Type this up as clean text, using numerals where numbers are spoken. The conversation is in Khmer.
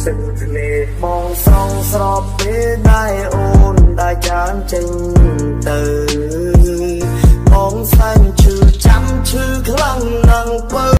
សិននេះបងស្រងស្របពេលដែលអូនដែលចានចេញទៅបងសែនឈឺចាំឈឺខ្លាំងណាស់បើ